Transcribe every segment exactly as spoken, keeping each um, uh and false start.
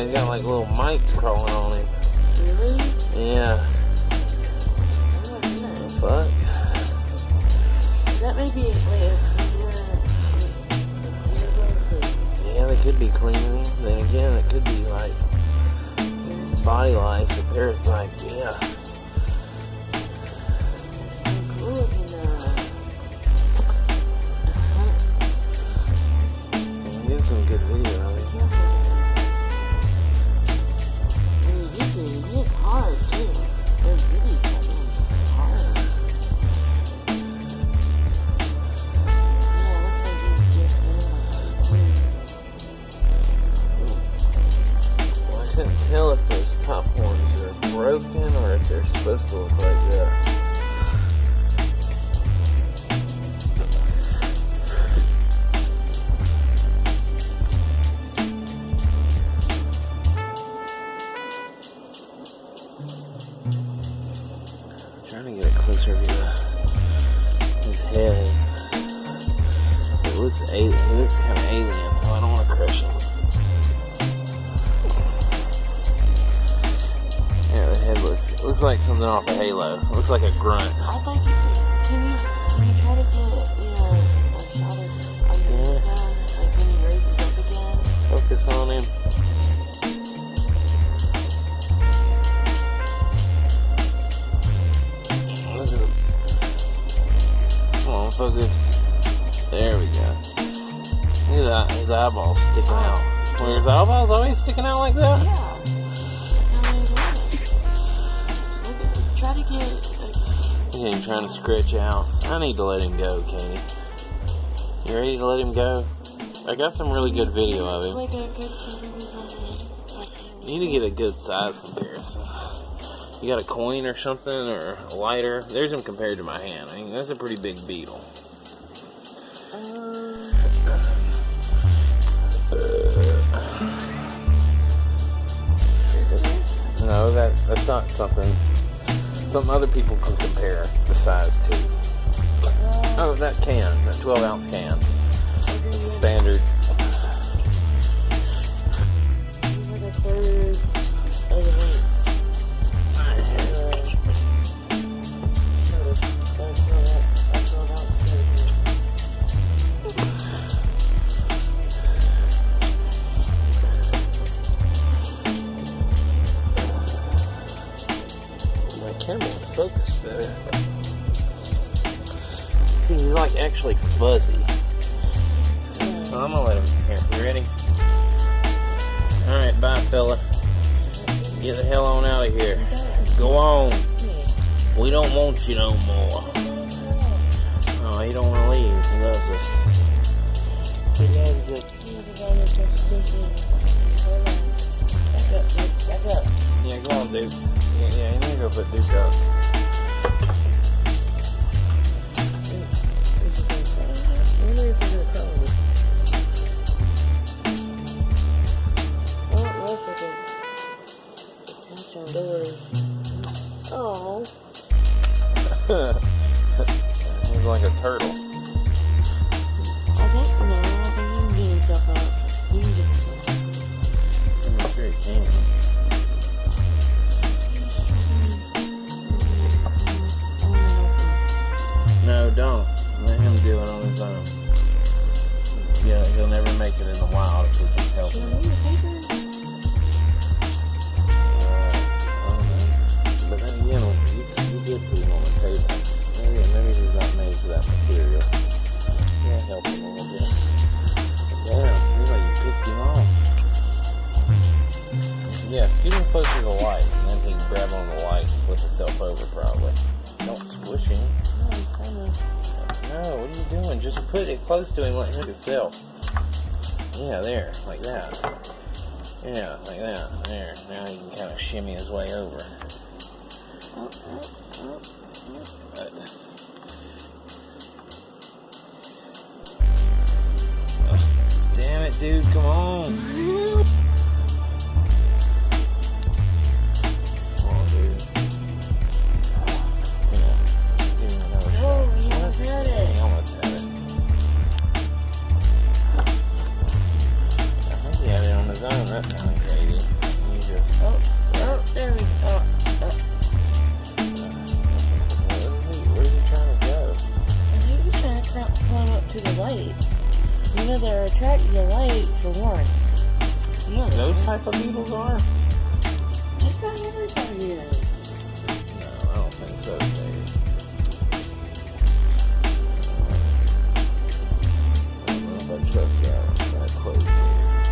Yeah, he's got like little mites crawling on him. Really? Yeah. Oh, goodness. Fuck. That may be a cleaner. Yeah, they could be cleaning. Then again, it could be like body lice or parasites. Yeah. It's so cool looking though. I'm getting some good video of it. I mean, usually it hits hard too. They're really fucking hard. Yeah, it looks like he's just in Well, I couldn't tell if those top ones are broken or if they're supposed to look like that. Trying to get a closer view of his head. It looks alien. It looks kind of alien. Oh, I don't want to crush him. Yeah, the head looks. It looks like something off of Halo. It looks like a grunt. I think you could, can you, can you try to get, you know, a shot of under Yeah. his gun, like when he raises up again? Focus on him. Come on, focus. There we go. Look at that. His eyeballs sticking out. Were his eyeballs always sticking out like that? Yeah. That's how they want it. Look at, try to get, like, He ain't trying to scratch out. I need to let him go, Katie. You ready to let him go? I got some really good video of him. like a good like, You need to get a good size comparison. You got a coin or something, or a lighter? There's him compared to my hand. I mean, that's a pretty big beetle. um, No, that that's not something. Something other people can compare the size to. Oh, that can, that twelve ounce can. It's a standard. you have a third of the weight. My camera will focus better. See, he's like actually fuzzy. So I'm gonna let him. Here, you ready? Alright, bye, fella. Get the hell on out of here. Go on. We don't want you no more. Oh, he don't want to leave. He loves us. He loves it. Yeah, go on, dude. Yeah, yeah, you need to go put Duke up. Oh. He's like a turtle. I think, no, I think he can get himself up. He can get himself up. I'm sure he can. No, don't. Let him do it on his own. Yeah, he'll never make it in the wild if we keep helping him. But then again, you, you did put him on the table. Maybe, maybe he's not made for that material. Yeah, help him a little bit. Yeah, seems like you pissed him off. Yeah, scoot him closer to the light, and then he can grab on the light and flip himself over probably. Don't squish him. No, what are you doing? Just put it close to him, let him hit himself. Yeah, there, like that. Yeah, like that. There. Now he can kind of shimmy his way over. Oh, oh, oh, But, oh, damn it, dude, come on. Come on, dude. Yeah, give him another shot. oh, he almost had it. He almost had it. I think he had it on his own that time, Katie. the light. You know, they're attracted to light for warmth. You know those type of beetles are? I thought everybody is. No, I don't think so, Dave. I don't know if I trust that, that quote here.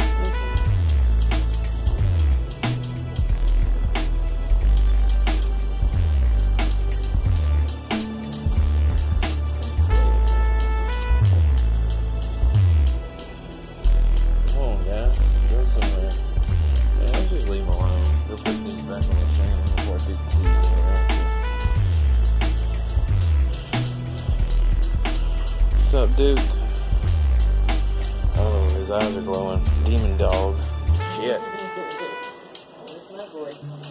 What's up, Duke? Oh, his eyes are glowing. Demon dog. Shit. That's my boy.